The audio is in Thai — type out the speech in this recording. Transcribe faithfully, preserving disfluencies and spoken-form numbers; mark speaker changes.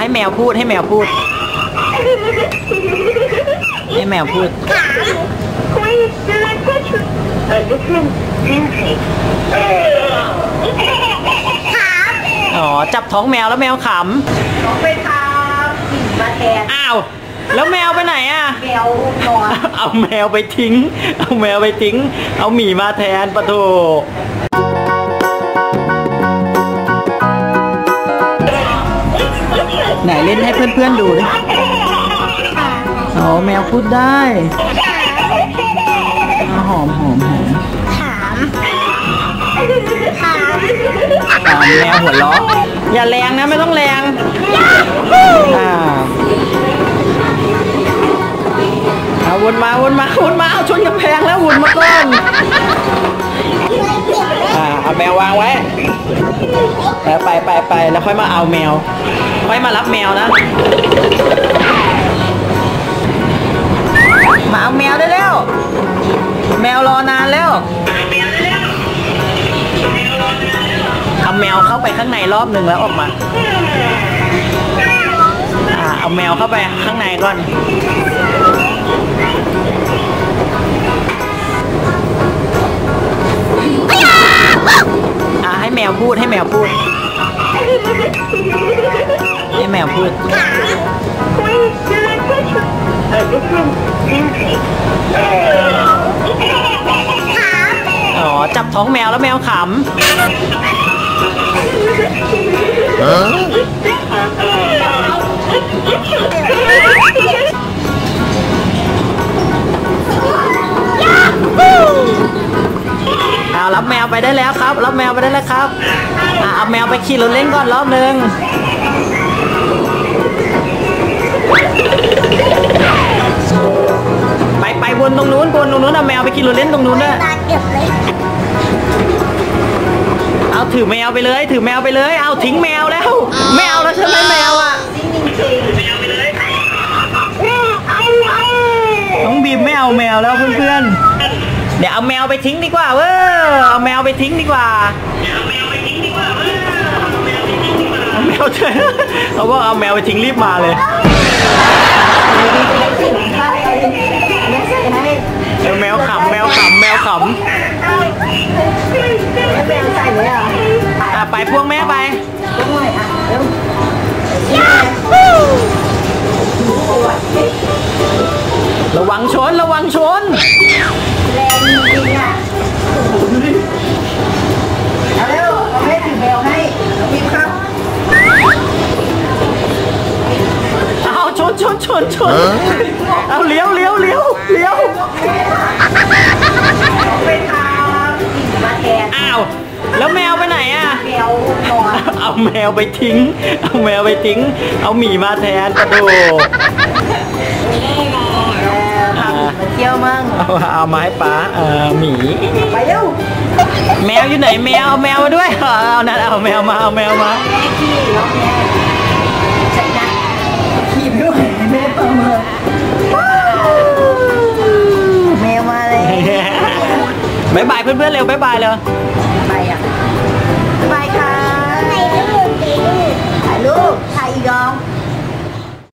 Speaker 1: แมวพูดให้แมวพูดให้แมวพูดอ๋อจับท้องแมวแล้วแมวขำ
Speaker 2: น้องไปทำกิ่งมาแทน
Speaker 1: อ้าวแล้วแมวไปไหนอ่ะ
Speaker 2: แมวนอน
Speaker 1: เอาแมวไปทิ้งเอาแมวไปทิ้งเอาหมีมาแทนปะโถไหนเล่นให้เพื่อนๆดูดิอ๋อแมวพูดได้หอมหอมหอม
Speaker 2: ถามถาม
Speaker 1: ถามแมวหัวเราะอย่าแรงนะไม่ต้องแรงอ่าเอาวนมาวนมาวนมาเอาชนกำแพงแล้ววนมาก่อนอ่าเอาแมววางไว้แล้วไปไปไปแล้วค่อยมาเอาแมวค่อยมารับแมวนะมาเอาแมวได้แล้วแมวรอนานแล้วเอาแมวเข้าไปข้างในรอบหนึ่งแล้วออกมาอ่าเอาแมวเข้าไปข้างในก่อนอ่าให้แมวพูดให้แมวพูดให้แมวพูดอ๋อจับท้องแมวแล้วแมวขำเอารับแมวไปได้แล้วครับรับแมวไปได้แล้วครับเอาแมวไปขี่รถเล่นก่อนรอบนึงไปไปวนตรงนู้นวนตรงนู้นเอาแมวไปขี่รถเล่นตรงนู้นด้วยเอาถือแมวไปเลยถือแมวไปเลยเอาทิ้งแมวแล้วไม่เอาแล้วใช่ไหมแมวอ่ะน้องบีมไม่เอาแมวแล้วเพื่อนๆเดี๋ยวเอาแมวไปทิ้งดีกว่าเว้ยเอาแมวไปทิ้งดีกว่าเอาแมวไปทิ้งดีกว่าเว้ยเอาแมวเถอะเขาบอกเอาแมวไปทิ้งรีบมาเลยแมวขำแมวขำแมวขำอ่ะไปพวกแม่ไประวังชนระวังชน
Speaker 2: แรงจริงอ่ะเอาเร็วเอาให้ถือแมวให้มีครับ
Speaker 1: เอาชนชนชนชนเอาเลี้ยวเลี้ยวเลี้ยวเลี้ยว
Speaker 2: ไปทำกิ่งมาแทน
Speaker 1: อ้าวแล้วแมวไปไหนอ่ะ
Speaker 2: แมวนอน
Speaker 1: เอาแมวไปทิ้งเอาแมวไปทิ้งเอาหมีมาแทนกระโดด
Speaker 2: มาเที่ยวมั่ง
Speaker 1: เอาเอามาให้ป้าเออหมี
Speaker 2: ไปเร็ว
Speaker 1: แมวอยู่ไหนแมวเอาแมวมาด้วยเอานั่นเอาแมวมาเอาแมวมา
Speaker 2: แม่ขี้ร้องแม่ใช่นะขี้ไม่ไหวแม่ประเมินแมวมาเลย
Speaker 1: บายบายเพื่อนๆเร็วบายบายเลย
Speaker 2: ไปอ่ะบายค่ะถ่ายรูปถ่ายรูปถ่ายอีกอง